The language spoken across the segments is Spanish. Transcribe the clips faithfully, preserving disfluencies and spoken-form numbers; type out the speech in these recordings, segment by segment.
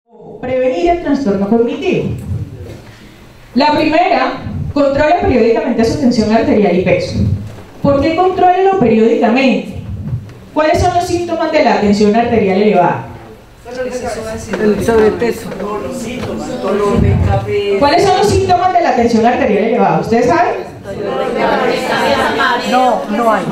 Prevenir el trastorno cognitivo. La primera, controle periódicamente su tensión arterial y peso. ¿Por qué contrólelo periódicamente? ¿Cuáles son los síntomas de la tensión arterial elevada? El sobrepeso. ¿Cuáles son los síntomas de la tensión arterial elevada? ¿Ustedes saben? No, no hay.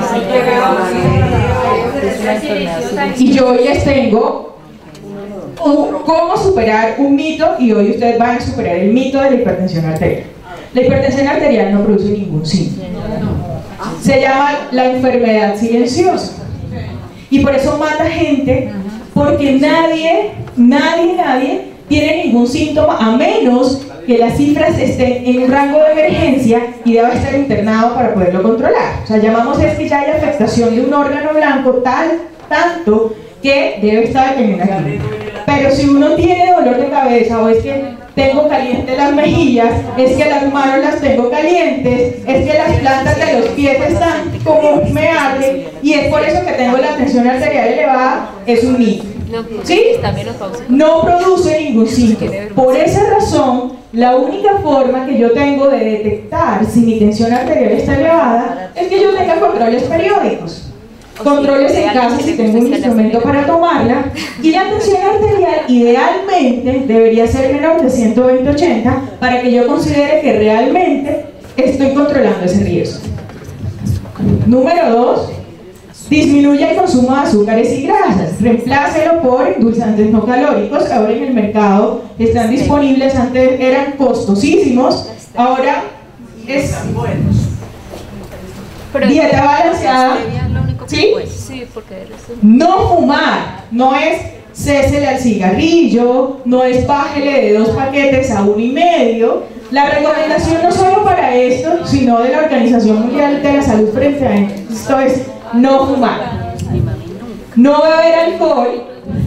Y yo hoy les tengo un, cómo superar un mito, y hoy ustedes van a superar el mito de la hipertensión arterial. La hipertensión arterial no produce ningún síntoma. Se llama la enfermedad silenciosa. Y por eso mata gente, porque nadie, nadie, nadie tiene ningún síntoma, a menos que las cifras estén en un rango de emergencia y deba estar internado para poderlo controlar. O sea, llamamos es que ya hay afectación de un órgano blanco tal, tanto que debe estar en una clínica. Pero si uno tiene dolor de cabeza, o es que tengo calientes las mejillas, es que las manos las tengo calientes, es que las plantas de los pies están como me arden, y es por eso que tengo la tensión arterial elevada, es un mito. ¿Sí? No produce ningún síntoma. Por esa razón, la única forma que yo tengo de detectar si mi tensión arterial está elevada es que yo tenga controles periódicos. Controles en casa si tengo un instrumento para tomarla, y la tensión arterial idealmente debería ser menor de ciento veinte a ochenta para que yo considere que realmente estoy controlando ese riesgo. Número dos, disminuye el consumo de azúcares y grasas, reemplácelo por endulzantes no calóricos. Ahora en el mercado están disponibles, antes eran costosísimos, ahora es dieta balanceada. ¿Sí? Sí, porque no fumar, no es césele al cigarrillo, no es bájele de dos paquetes a uno y medio. La recomendación no solo para esto, sino de la Organización Mundial de la Salud frente a esto es no fumar, no beber alcohol,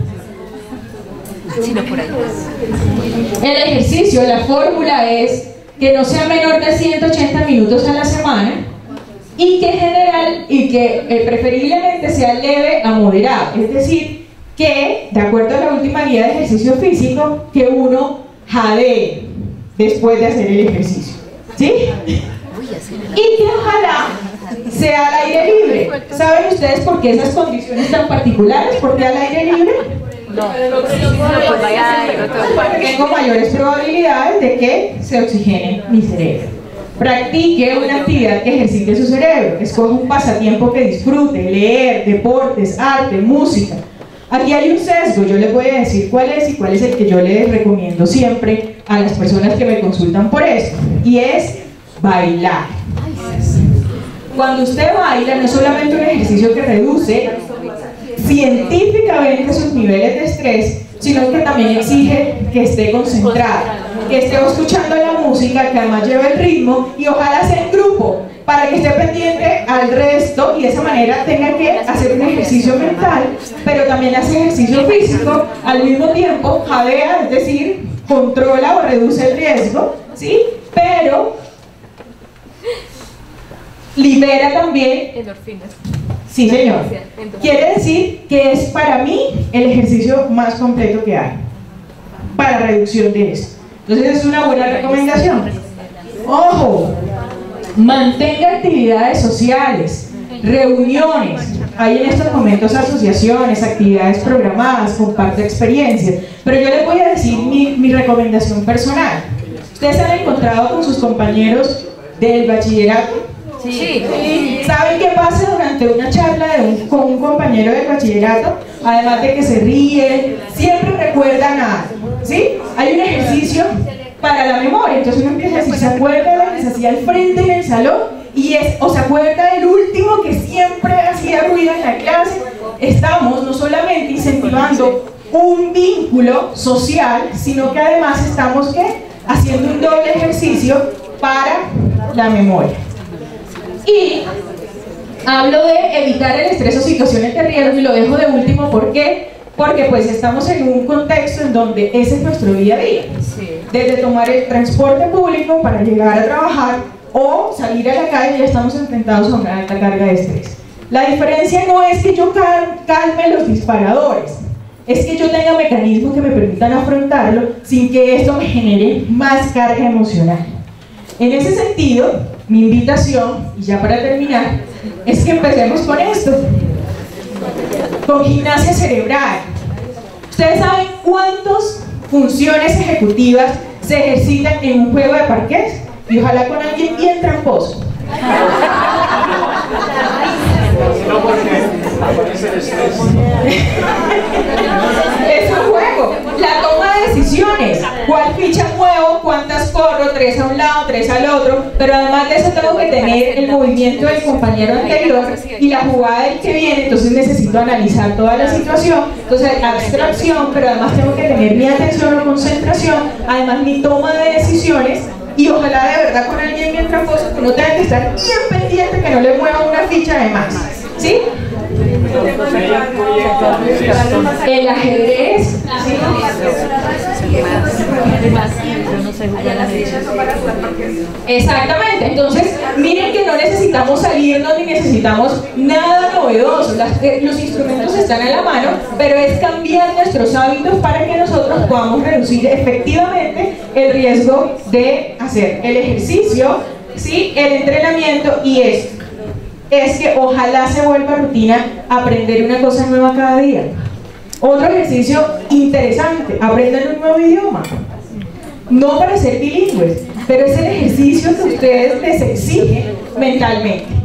sino por ahí. el ejercicio, la fórmula es que no sea menor de ciento ochenta minutos a la semana, y que general y que eh, preferiblemente sea leve a moderado, es decir, que de acuerdo a la última guía de ejercicio físico, que uno jadee después de hacer el ejercicio, ¿sí? Y que ojalá sea al aire libre. ¿Saben ustedes por qué esas condiciones tan particulares? ¿Por qué al aire libre? No, pues vaya a hacer otro Porque tengo mayores probabilidades de que se oxigene mi cerebro. Practique una actividad que ejercite su cerebro. Escoja un pasatiempo que disfrute, leer, deportes, arte, música. Aquí hay un sesgo, yo les voy a decir cuál es y cuál es el que yo les recomiendo siempre a las personas que me consultan por eso, y es bailar. Cuando usted baila, no es solamente un ejercicio que reduce científicamente sus niveles de estrés, sino que también exige que esté concentrado, que esté escuchando la música, que además lleve el ritmo, y ojalá sea en grupo, para que esté pendiente al resto y de esa manera tenga que hacer un ejercicio mental, pero también hace ejercicio físico, al mismo tiempo jadea, es decir, controla o reduce el riesgo, ¿sí? Pero libera también endorfinas. Sí, señor. Quiere decir que es para mí el ejercicio más completo que hay para reducción de esto. Entonces es una buena recomendación. Ojo, mantenga actividades sociales, reuniones. Hay en estos momentos asociaciones, actividades programadas, comparte experiencias. Pero yo les voy a decir mi, mi recomendación personal. ¿Ustedes han encontrado con sus compañeros del bachillerato? Sí. ¿Saben qué pasa durante una charla de un, con un compañero del bachillerato? Además de que se ríe, siempre recuerdan algo, ¿sí? Hay un ejercicio para la memoria, entonces uno empieza a decir, ¿se acuerda de lo que se hacía al frente en el salón? Y es, o se acuerda del último que siempre hacía ruido en la clase. Estamos no solamente incentivando un vínculo social, sino que además estamos ¿qué? Haciendo un doble ejercicio para la memoria. Y hablo de evitar el estrés o situaciones de riesgo, y lo dejo de último, ¿por qué? Porque pues estamos en un contexto en donde ese es nuestro día a día. Desde tomar el transporte público para llegar a trabajar o salir a la calle, ya estamos enfrentados a una alta carga de estrés. La diferencia no es que yo cal calme los disparadores, es que yo tenga mecanismos que me permitan afrontarlo sin que esto me genere más carga emocional. En ese sentido, mi invitación, y ya para terminar, es que empecemos con esto, con gimnasia cerebral. ¿Ustedes saben cuántas funciones ejecutivas se ejercitan en un juego de parqués? Y ojalá con alguien bien tramposo. No, porque es un juego. La toma de decisiones. ¿Cuál ficha muevo? ¿Cuántas corro? Tres a un lado, tres al otro. Pero además de eso tengo que tener el movimiento del compañero anterior y la jugada del que viene. Entonces necesito analizar toda la situación. Entonces abstracción, pero además tengo que tener mi atención o concentración. Además mi toma de decisiones. Y ojalá de verdad con alguien bien tramposo que no tenga que estar bien pendiente, que no le mueva una ficha de más. ¿Sí? El ajedrez. ¿Sí? Exactamente. Entonces, miren que no necesitamos salirnos ni necesitamos nada novedoso. Las, eh, los instrumentos están a la mano, pero es cambiar nuestros hábitos para que nosotros podamos reducir efectivamente el riesgo de hacer el ejercicio, ¿sí? El entrenamiento y esto. Es que ojalá se vuelva rutina aprender una cosa nueva cada día. Otro ejercicio interesante, aprendan un nuevo idioma. No para ser bilingües, pero es el ejercicio que ustedes les exigen mentalmente.